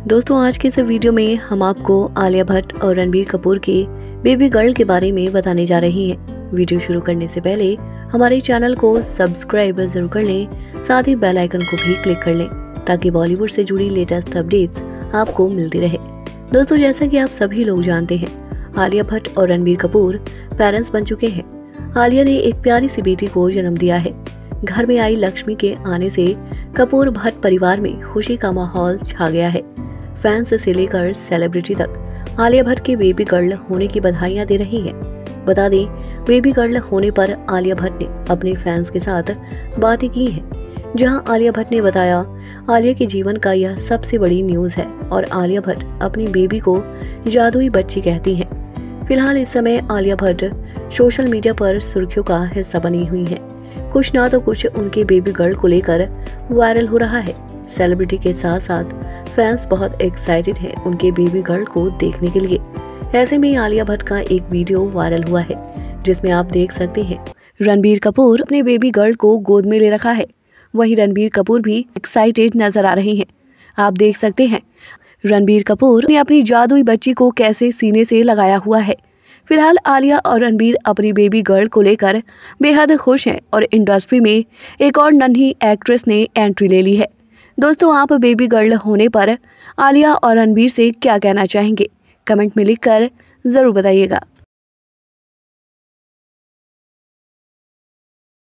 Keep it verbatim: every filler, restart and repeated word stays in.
दोस्तों आज के इस वीडियो में हम आपको आलिया भट्ट और रणबीर कपूर की बेबी गर्ल के बारे में बताने जा रहे हैं। वीडियो शुरू करने से पहले हमारे चैनल को सब्सक्राइब जरूर कर लें, साथ ही बेल आइकन को भी क्लिक कर लें ताकि बॉलीवुड से जुड़ी लेटेस्ट अपडेट्स आपको मिलती रहे। दोस्तों जैसा कि आप सभी लोग जानते हैं, आलिया भट्ट और रणबीर कपूर पेरेंट्स बन चुके हैं। आलिया ने एक प्यारी सी बेटी को जन्म दिया है। घर में आई लक्ष्मी के आने से कपूर भट्ट परिवार में खुशी का माहौल छा गया है। फैंस से लेकर सेलिब्रिटी तक आलिया भट्ट के बेबी गर्ल होने की बधाइयां दे रही हैं। बता दें, बेबी गर्ल होने पर आलिया भट्ट ने अपने फैंस के साथ बातें की हैं, जहां आलिया भट्ट ने बताया, आलिया के जीवन का यह सबसे बड़ी न्यूज है और आलिया भट्ट अपनी बेबी को जादुई बच्ची कहती हैं। फिलहाल इस समय आलिया भट्ट सोशल मीडिया पर सुर्खियों का हिस्सा बनी हुई हैं। कुछ ना तो कुछ उनके बेबी गर्ल को लेकर वायरल हो रहा है। सेलिब्रिटी के साथ साथ फैंस बहुत एक्साइटेड हैं उनके बेबी गर्ल को देखने के लिए। ऐसे में आलिया भट्ट का एक वीडियो वायरल हुआ है, जिसमें आप देख सकते हैं रणबीर कपूर अपने बेबी गर्ल को गोद में ले रखा है। वहीं रणबीर कपूर भी एक्साइटेड नजर आ रहे हैं। आप देख सकते हैं रणबीर कपूर ने अपनी जादुई बच्ची को कैसे सीने से लगाया हुआ है। फिलहाल आलिया और रणबीर अपनी बेबी गर्ल को लेकर बेहद खुश हैं और इंडस्ट्री में एक और नन्ही एक्ट्रेस ने एंट्री ले ली है। दोस्तों आप बेबी गर्ल होने पर आलिया और रणबीर से क्या कहना चाहेंगे, कमेंट में लिखकर जरूर बताइएगा।